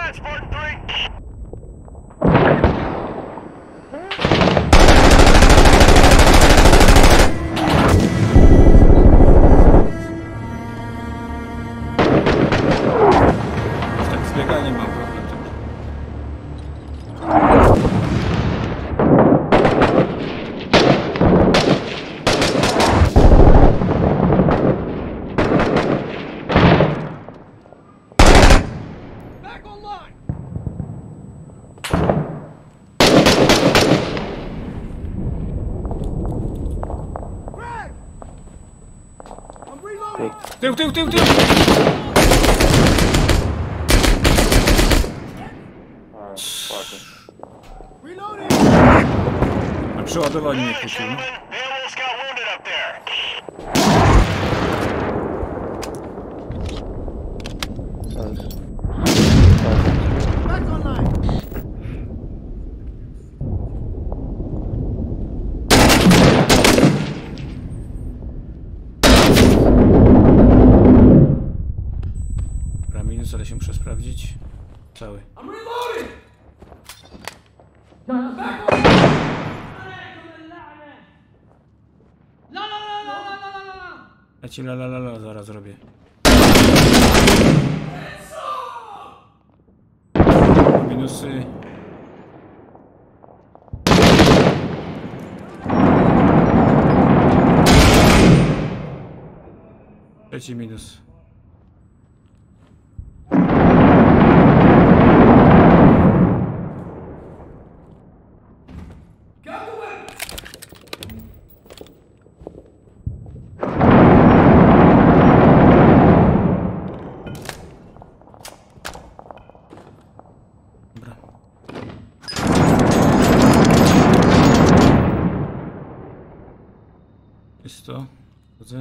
Tył! Na przeładowaniu nie kupił. Ale się muszę sprawdzić. Cały. Ja ci la zaraz robię. Minusy. Trzeci minus. Jest to? Chodzę.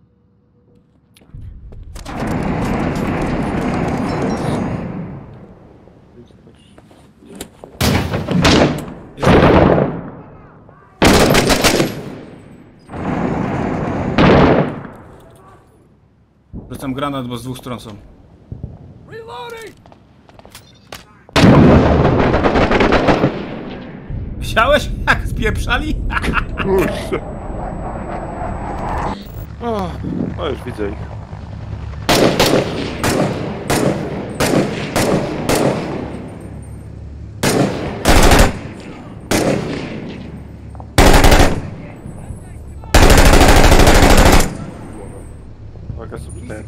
Rzucam granat, bo z dwóch stron są. Widziałeś, jak spieprzali? Kurczę. O, już widzę ich. Uwaga, sobie ten.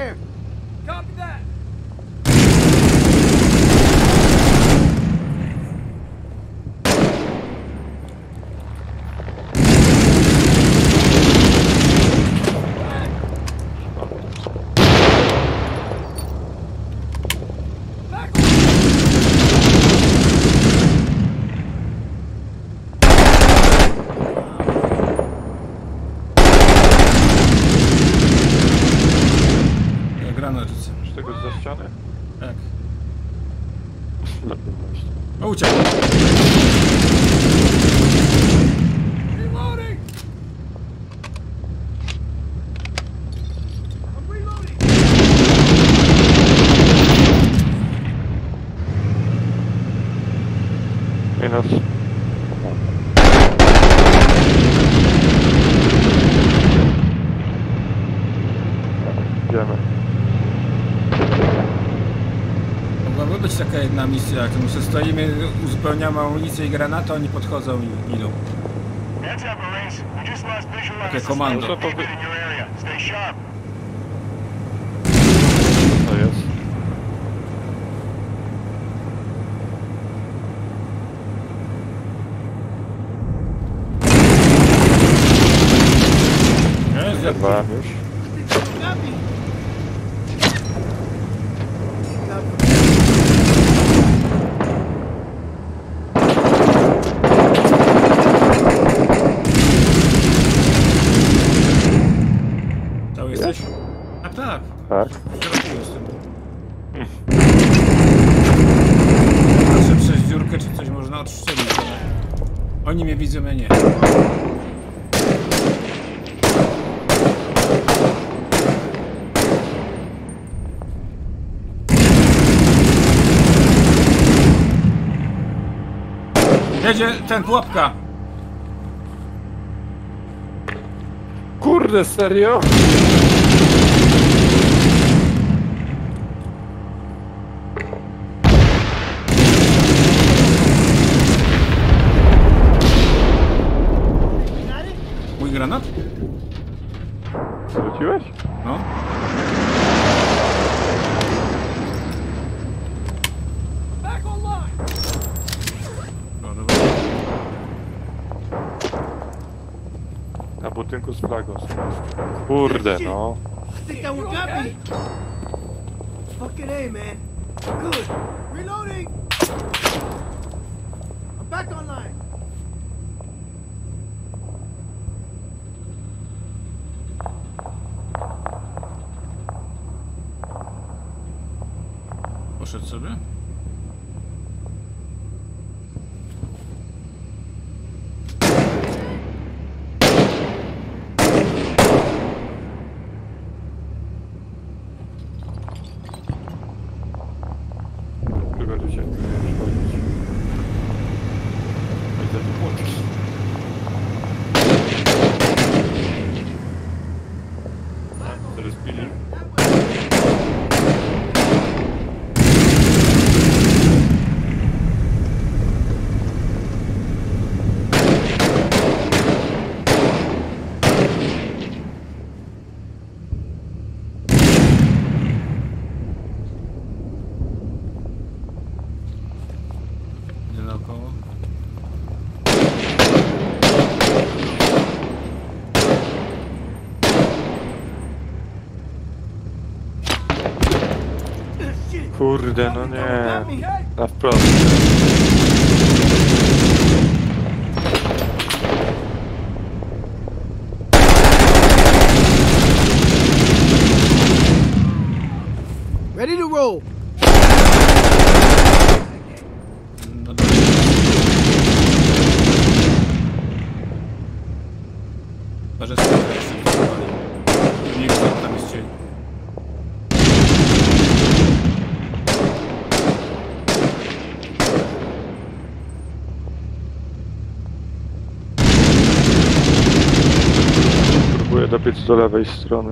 Z tego za ścianę? Tak. Na pewno. O, uciekł. Minus. Idziemy. Mogłaby być taka jedna misja, jak my stoimy, uzupełniamy amunicję i granatę, oni podchodzą i idą. Takie komando. To jest. Jest, Dwa już. Cały jesteś? Tak, tak. Tak. Teraz tu jestem. Patrzę przez dziurkę, czy coś można odstrzelić, ale oni mnie widzą, ja nie. Jedzie ten, pułapka. Kurde, serio? Mój granat? Wróciłeś? No. No, dobra. Na budynku z flagą. Kurde, no. Think that one got me. Fucking A, man. Good. Reloading. I'm back online. Poszedł sobie. Przygodzie się nie szkodzić. Widzę tu płotki. Teraz pili. Idę naokoło. Shit. Kurde, no Think nie. that one got me. Na wprost. Ready to roll. No dobra. Może sobie jeszcze nie zapali. Nie wiem, co tam jest cień. Próbuję dobiec do lewej strony.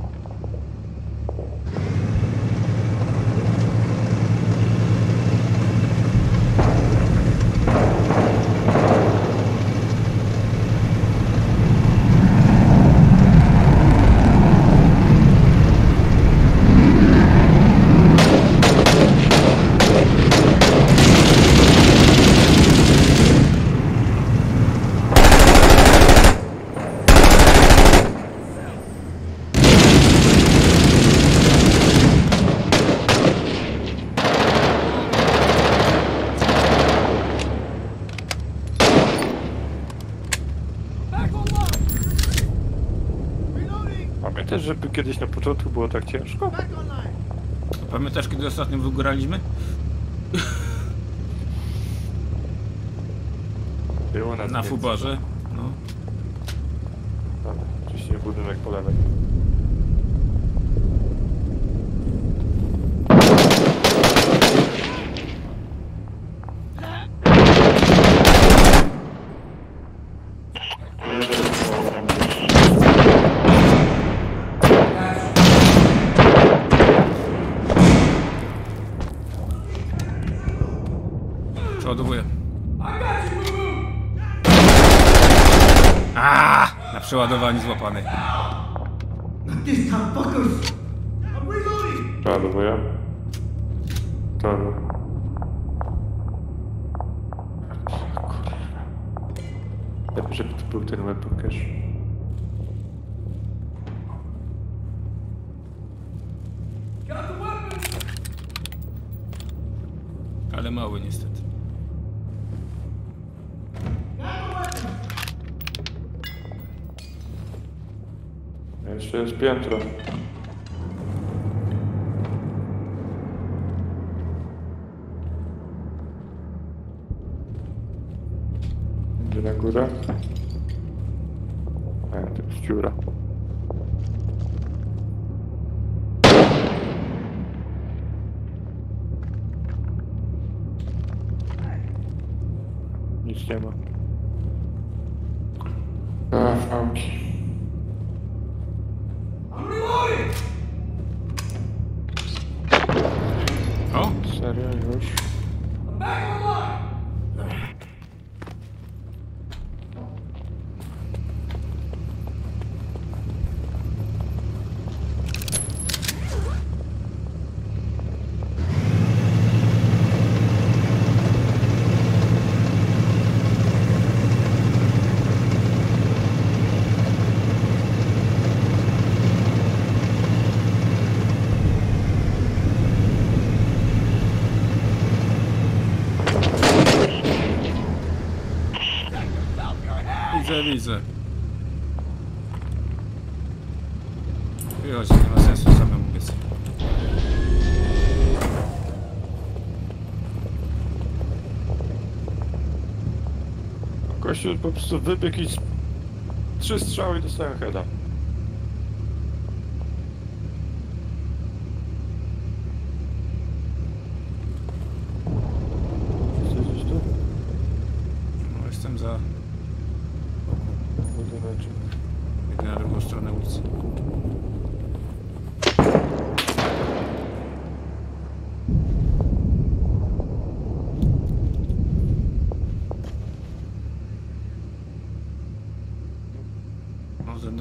Pamiętasz, żeby kiedyś na początku było tak ciężko? Back online. Pamiętasz, kiedy ostatnio wygóraliśmy? Było nas Na więcej. Fuborze. No. Dobra, wcześniej budynek po lewej. Przeładowuję. Na przeładowaniu złapany. This time, fuckers. I'm reloading. Przeładowuję. Dobra. Lepiej, żeby to był ten weapon cache. Ale mały niestety. Jeszcze jest piętro. Idzie na górę. A, to jest dziura. Nic już nie ma. A, fałki. O! Serio już? Widzę. Wychodź, nie ma sensu samemu biec. Kościół po prostu wybiegł i 3 strzały i dostałem heada. Jesteś tu? No, jestem za... Budyneczek. Biegnę na drugą stronę ulicy. No, ten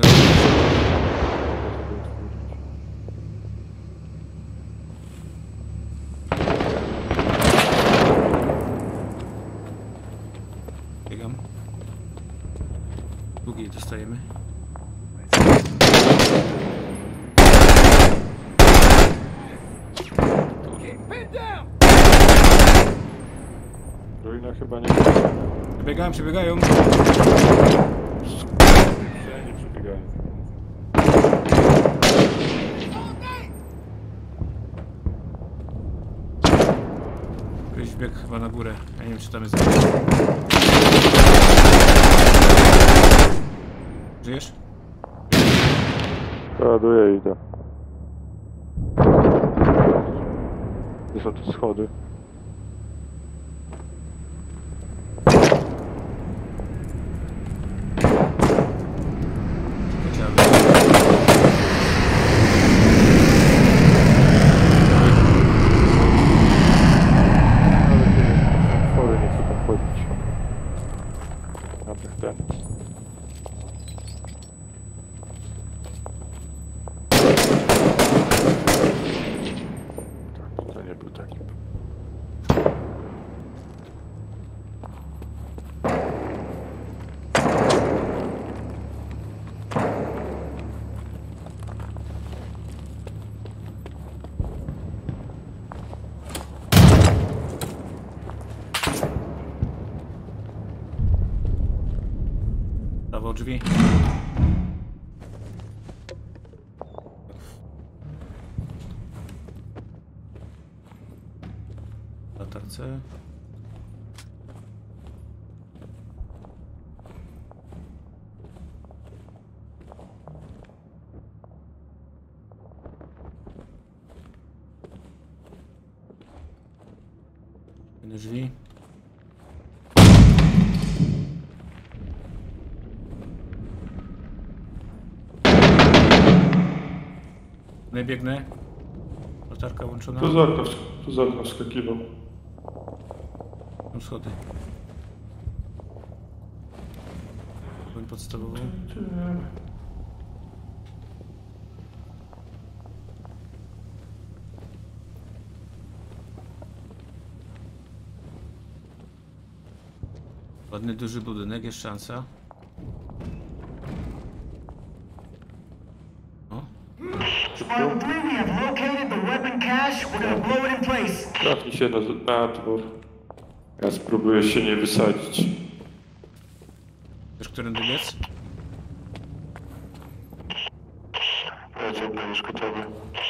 biegam. Długiej dostajemy. Ruina chyba nie... Przebiegają. Nie przebiegają. Ktoś wbiegł chyba na górę. Ja nie wiem, czy tam jest... Żyjesz? Ładuję i idę. Gdzie są tu schody? Chory nie chcę tam chodzić. Abych ten. Tak, to nie był taki. Prawo drzwi. Latarce. Drzwi. Biegnę. Latarka włączona. Tu z okna wskakiwał. Tam schody. Broń podstawową. Ładny, duży budynek, jest szansa. Squad 3, we have located the weapon cache. We're gonna blow it in place. Trafnij się na dwór. Ja spróbuję się nie wysadzić. Wiesz, którędy biec? Lecę, będziesz gotowy.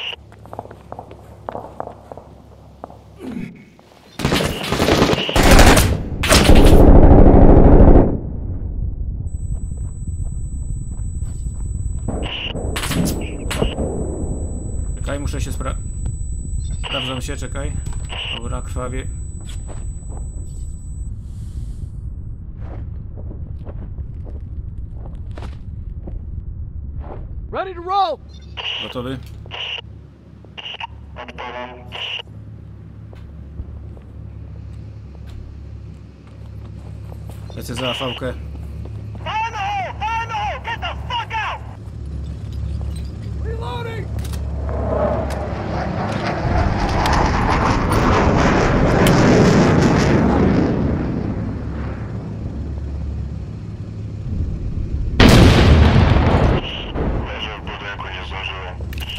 Czekaj, muszę się sprawdzam się, czekaj. Dobra, krwawie. to roll. Gotowy? Lecę za fałkę. Fire in the hole! Fire in the hole! Get the fuck out! Reloading. Leży w budynku, nie zdążyłem.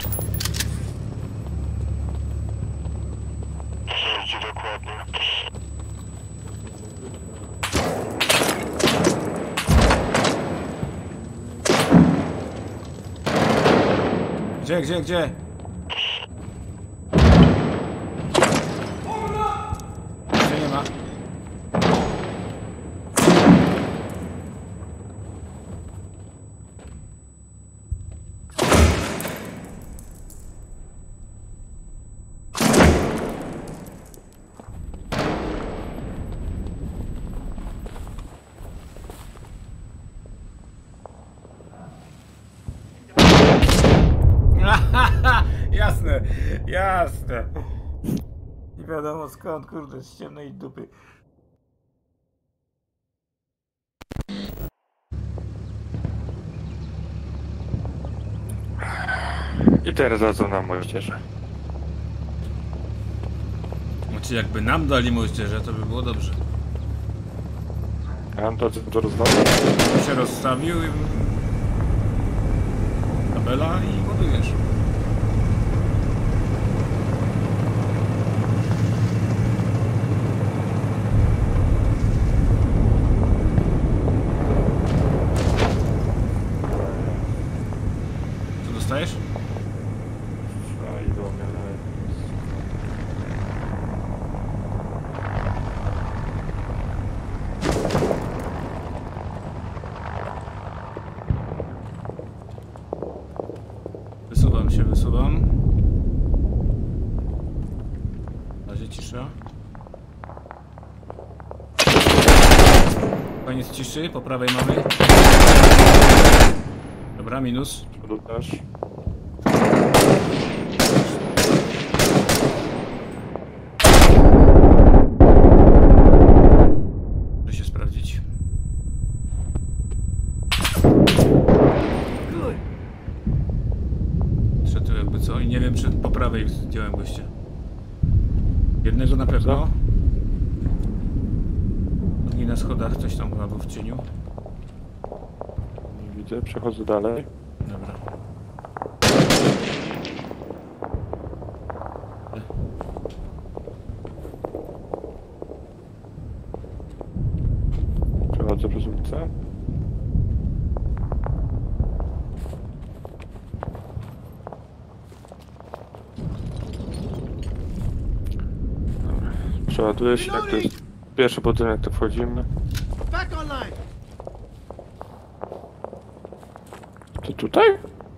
Strzelcie dokładnie. Gdzie? Gdzie nie ma? Jasne, jasne. Nie wiadomo skąd, kurde, z ciemnej dupy. I teraz za co nam moździerze? Znaczy jakby nam dali moździerze, to by było dobrze. Ja mam to co rozwalę. Się rozstawił i... tabela i ładujesz. Co dostajesz? A idą mnie dalej. Wysuwam. Na razie cisza. Koniec ciszy, po prawej mamy. Dobra, minus. Tu też. Muszę się sprawdzić. Good. Szedł jakby co i nie wiem czy po prawej zdjąłem gościa. Jednego na pewno. Drugi na schodach, coś tam chyba był w cieniu. Nie widzę, przechodzę dalej. Dobra. Przechodzę przez ulicę. Dobra. Przeładuję się, jak to jest pierwszy budynek, to wchodzimy. Back online. To tutaj?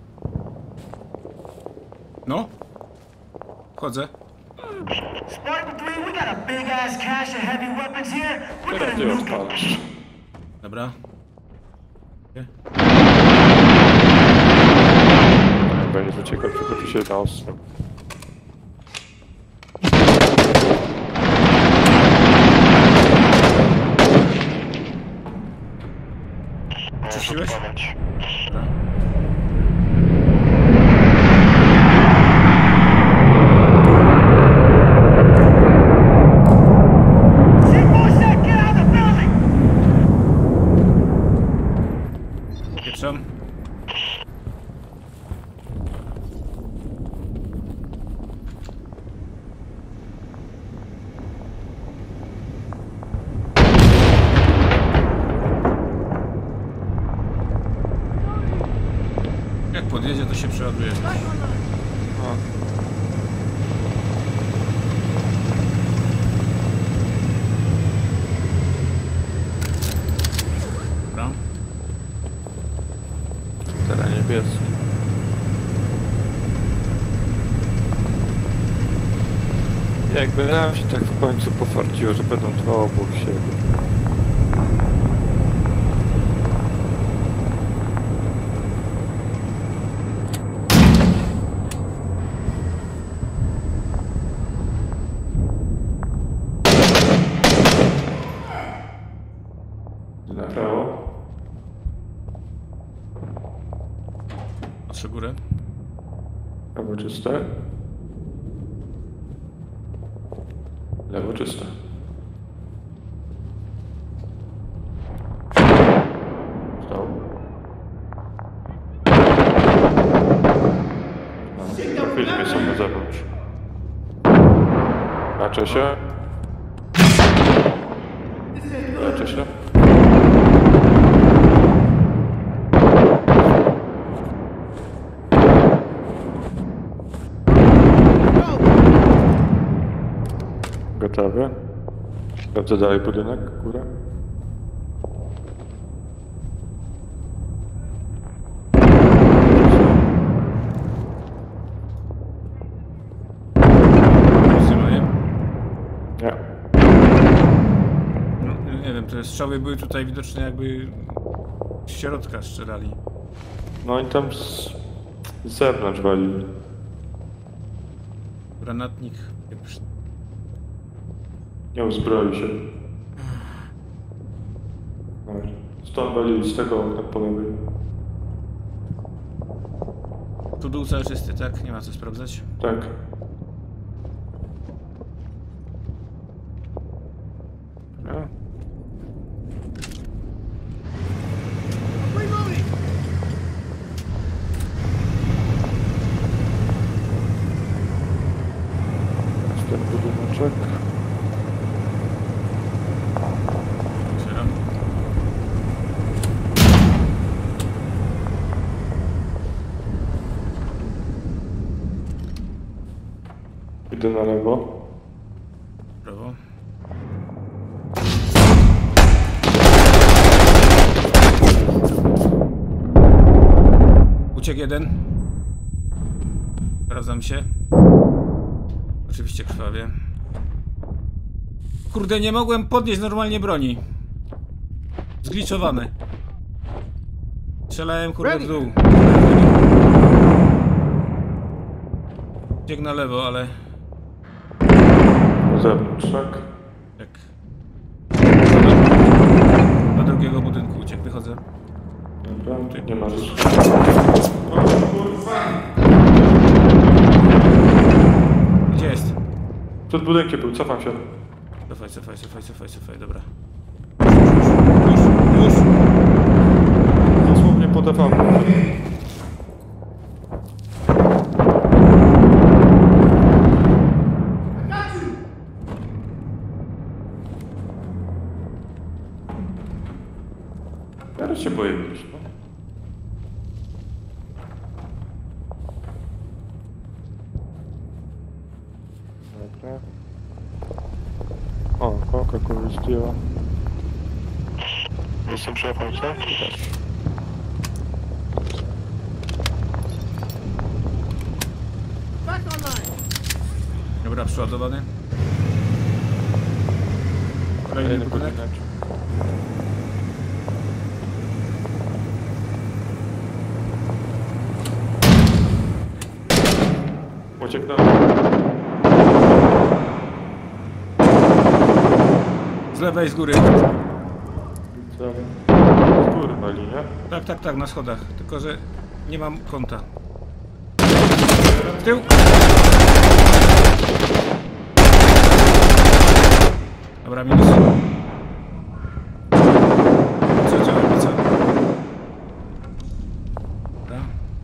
No. Wchodzę. Spartan 3, we got a big ass cache of heavy weapons here. We're Teraz gonna ty nuke it. odpalasz. Dobra. Nie? Jak będziesz uciekał, przygotuj się na ostro. Czyściłeś? Odpalać. Dobra. C4 get out of the building! Pieprzam. Jak podjedzie, to się przeładuje. Back online. Dobra. Teraz niebieski. Jakby nam się tak w końcu pofarciło, że będą dwa obok siebie. Prawo czyste. Lewo czyste. Stał. Trafiliśmy są na zewnątrz. Leczę się. Leczę się. Gotowy. Sprawdzę dalej budynek, górę. Wstrzymuję. Nie. No, nie wiem, te strzały były tutaj widoczne jakby z środka strzelali. No i tam z zewnątrz walili. Granatnik. pieprzny. Nie uzbroił się. Dobra. Stąd walili z tego okna po lewej. Tu dół cały czysty, tak? Nie ma co sprawdzać. Tak. No. Reloading! Teraz ten budyneczek. Otwieram. Idę na lewo. Prawo. Uciekł jeden. Sprawdzam się. Oczywiście krwawie. Kurde, nie mogłem podnieść normalnie broni. Zgliczowany. Strzelałem kurde w dół. Uciekł na lewo, ale... Na zewnątrz, tak? Tak. Do drugiego budynku uciekł, wychodzę. Dobra, tu nie ma risku. Gdzie jest? Przed budynkiem był, cofam się. Cofaj, dobra. Już. Dosłownie podawał. Teraz się boję już, no. Dobra. O, Coca-Cola zdjęła. Jestem szefem, co? Też. Back online! Dobra, przeładowany. Kolejny budynek. Ucieknąłem. Z lewej, z góry. Z góry wali, nie? Tak, na schodach. Tylko, że nie mam konta. W tył! Dobra, minus. Co działa, co? Dobra.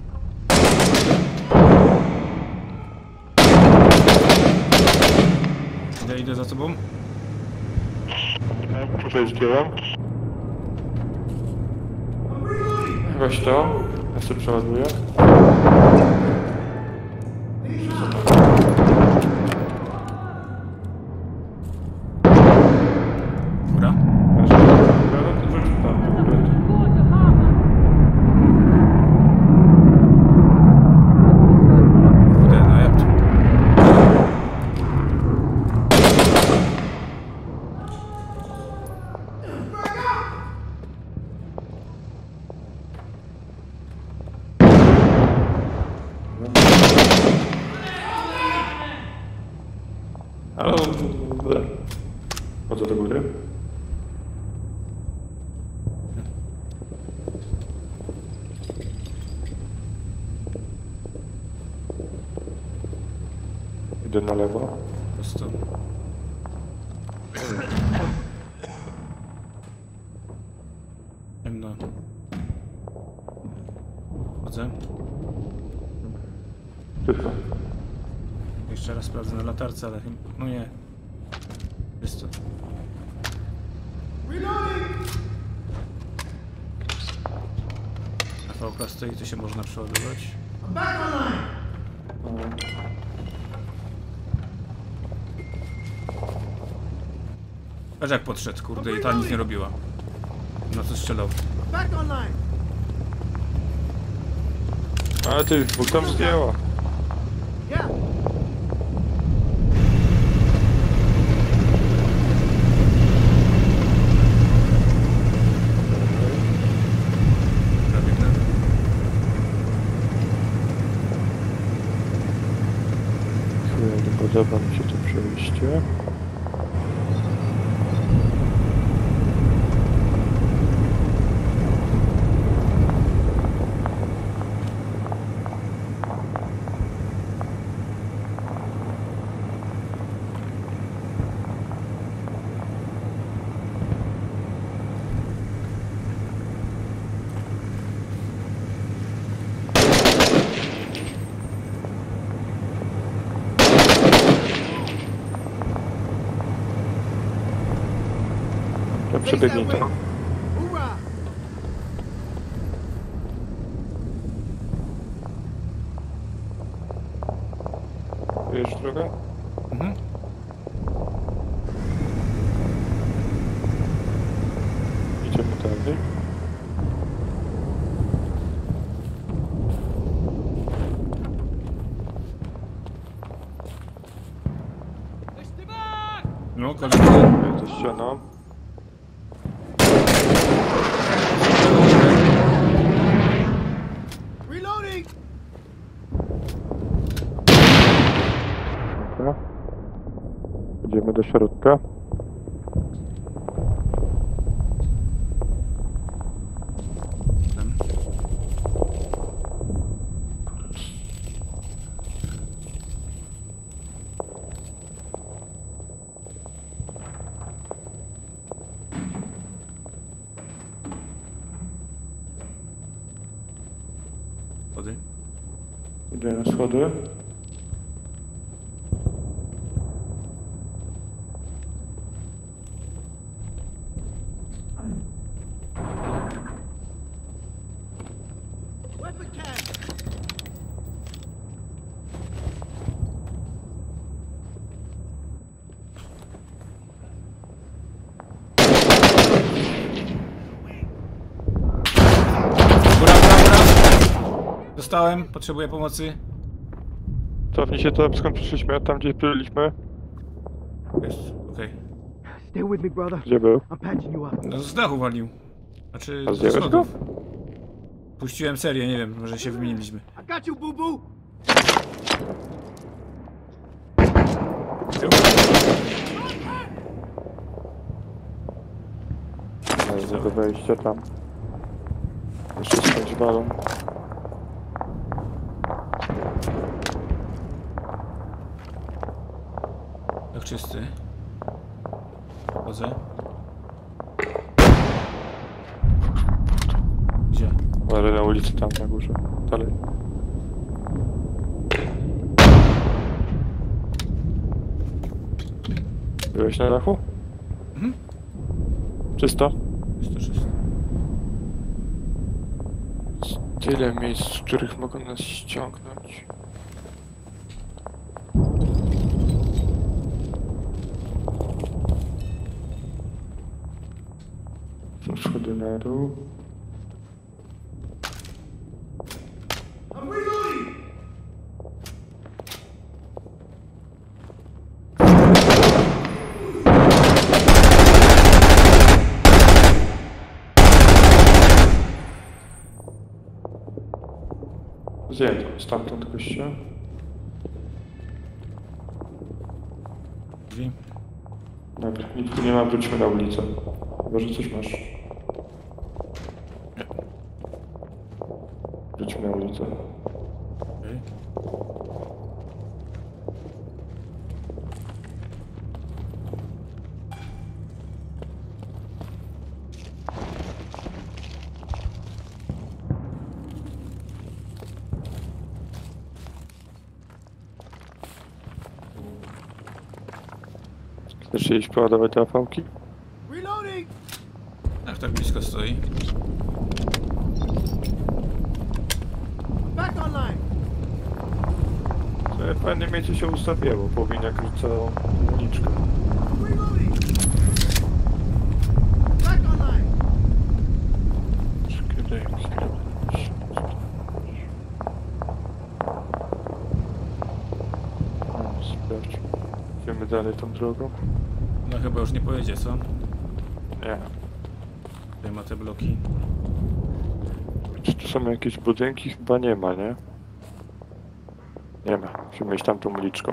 Idę za tobą. Tutaj zdjąłem. Weź to. Ja sobie przeładuję. Góra. Kurde, no jak to? Ale... Chodzę do góry. idę na lewo. Po prostu. Ciemno. Chodzę. Czysto. Jeszcze raz sprawdzę na latarce, ale chyba... No nie. Jest to. Na VK stoi, to się można przeładować. I'm back online. Patrz jak podszedł, kurde, i ta nic nie robiła. Na co strzelał. Back online. Ale ty dwóch tam zdjęła. Yeah. Prawie tak. Nie podoba mi się to przejście. To przebiegnij to. Hoorah. Wiesz drogę? Mhm. Idziemy dalej. No, kolejny. To ściana. Reloading. Dobra. Idziemy do środka. Tam. Wody. Idę na schody. Weapon cache. Góra, góra, góra! Dostałem, potrzebuję pomocy. Cofnij się tam, skąd przyszliśmy, tam gdzie byliśmy. Jest, okej. Stay with me, brother. Gdzie był? I'm patching you up. No z dachu walił. Znaczy, A ze zdjąłeś go? schodów. Puściłem serię, nie wiem, może się wymieniliśmy. I got you, boo boo. Do wejścia tam. Jeszcze skądś walą. Tak czysty. Chodzę. Gdzie? Ale na ulicy tam na górze. Dalej. Byłeś na dachu? Mhm. Czysto? Jest to czysto. Tyle miejsc, z których mogą nas ściągnąć. Są schody na dół. I'm reloading. Zjedł stamtąd gościa. Drzwi. Dobra, nic tu nie ma, wróćmy na ulicę. Chyba, że coś masz. Wróćmy na ulicę. Okej. Chcesz iść poładować te afałki? Reloading! Ach, tak blisko stoi. Back online! To w pewnym miejscu się ustawiło, powinien jak całą uliczkę. Reloading! Back online! Sprawdź. Idziemy dalej tą drogą? No chyba już nie pojedzie, co? Nie. Tutaj ma te bloki. Czy tu są jakieś budynki? Chyba nie ma, nie? Nie ma. Musimy iść tamtą uliczką.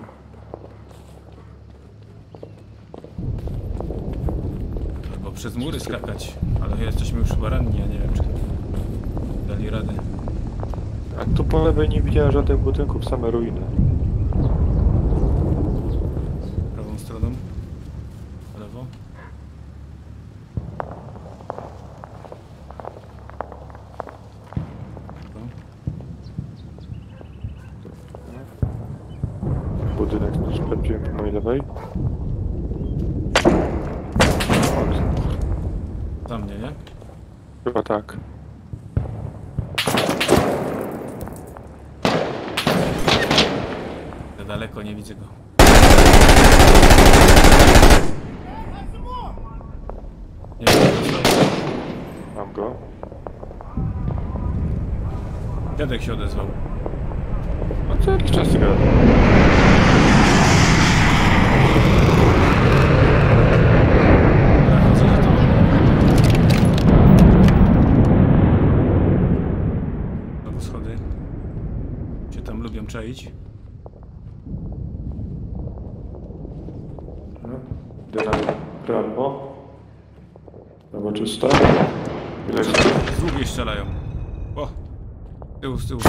Albo przez mury skakać. Ale jesteśmy już chyba ranni, ja nie wiem, czy dali radę. A tu po lewej nie widziałem żadnych budynków, same ruiny. Prawą stroną. Po lewo. Budynek sprawdziłem po mojej lewej. Za mnie, nie? Chyba tak. Za daleko, nie widzę go. Nie wiem, Mam go. dziadek się odezwał. No co jakiś czas gada. Chodzę za to. Znowu schody. Się tam lubią czaić. Idę na prawo. Prawo czysta. Ile jest? Z długiej strzelają. O! Z tyłu.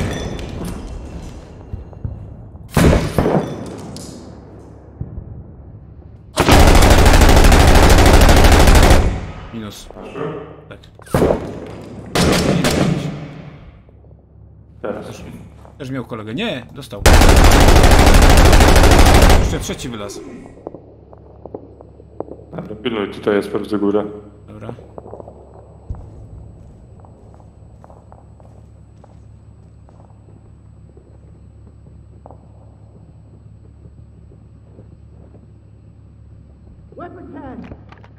Minus. Tak. Teraz. Też miał kolegę. Nie! Dostał. Jeszcze trzeci wylaz. Dobra, pilnuj, tutaj jest pewnie góra. Dobra. Weapon cache!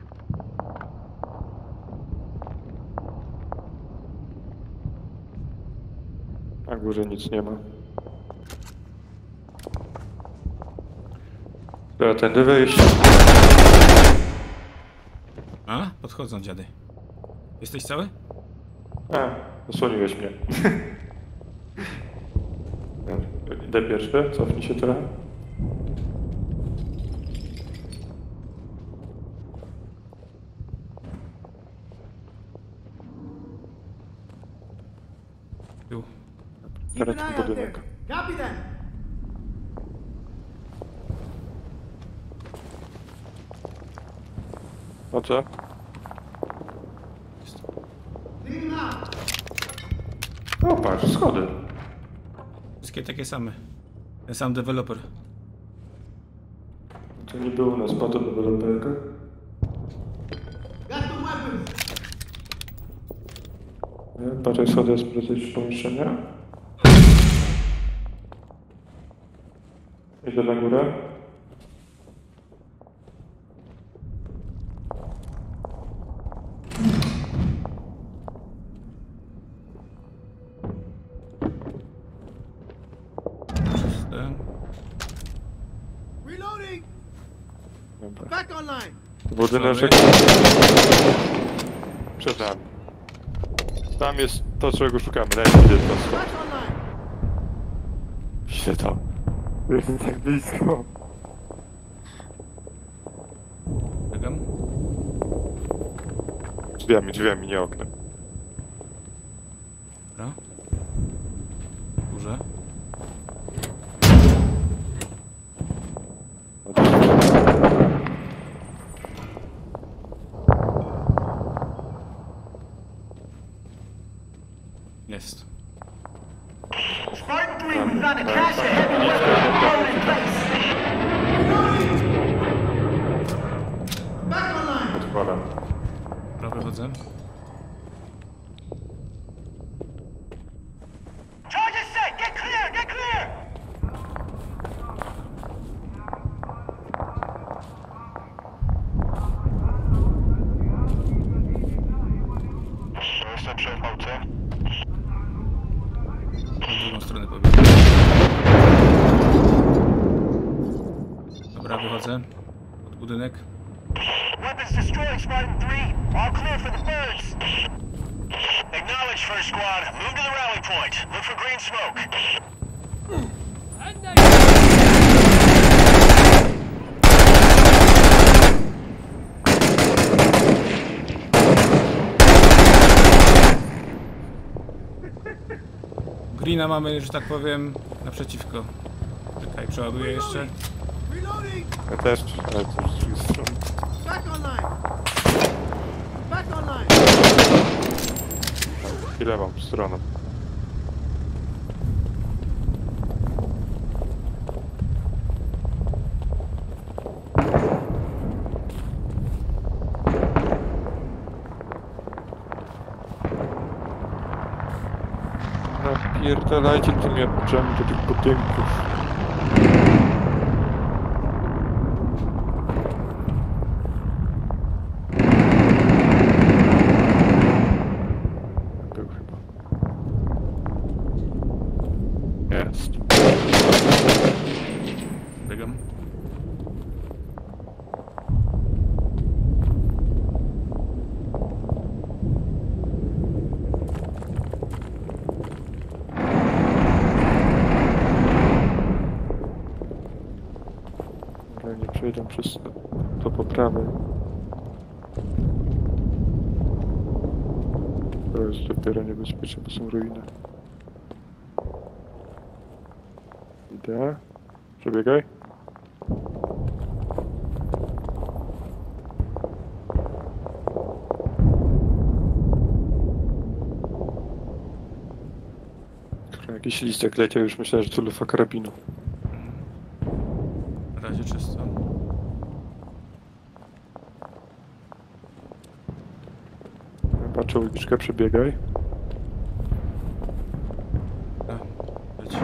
Na górze nic nie ma. Trzeba tędy wyjść. A? Podchodzą dziady. Jesteś cały? A, zasłoniłeś mnie. Idę pierwszy, cofnij się trochę. Tu. Keep Teraz an eye tu out there. budynek. Copy that! O co? Leave him out! O, patrz, schody. Wszystkie takie same. Ten sam deweloper. To nie było u nas po to deweloperka. Got the weapons! Patrzę, schody jest proces pomieszczenia. Idę na górę. Czyste. Reloading! Dobra. Back online! Budyneczek przed nami. Tam jest to, czego szukamy. Daj mi widzę to skąd. Back online! Widzę to. Jest tak blisko. Biegam. Drzwiami, nie oknem. Dobra. Górze. Jest. Spartan 3, we found a cache of heavy weapons blown in place. wychodzę. Pod budynek. Weapons destroyed, Spartan 3. All clear for the birds. Acknowledge, first squad. Move to the rally point. Look for green smoke. Greena mamy, że tak powiem, naprzeciwko. Czekaj, przeładuję jeszcze. Reloading! Ja też, ale to z drugiej strony. Back online! Back online! Ile mam stronę? Napierdalajcie tymi oczami do tych budynków. Był chyba. Jest. Biegam. Ale nie przejdę przez to po prawej. To jest dopiero niebezpieczne, bo są ruiny. Idę. Przebiegaj. Jakiś listek leciał, już myślałem, że to lufa karabinu. Na razie czysto. Patrzę uliczkę, przebiegaj. Leci.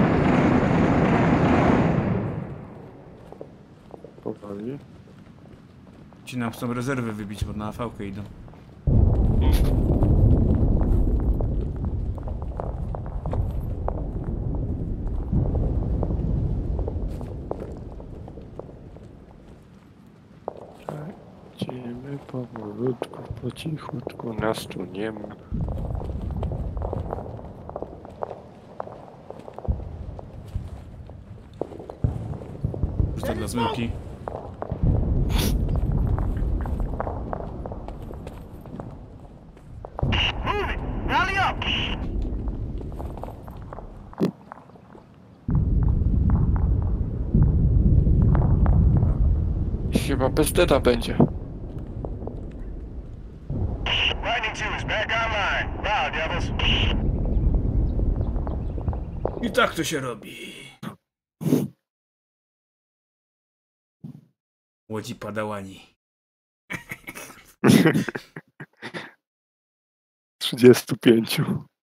Powoli. Ci nam chcą rezerwy wybić, bo na AV-kę idą. Idziemy powolutku, po cichutku, nas tu nie ma. Pusto dla zmyłki. Move it. Rally up. Chyba bez deda będzie. Lightning 2 is back online. Wow, Devils. I tak to się robi. Łodzi padałani. 35.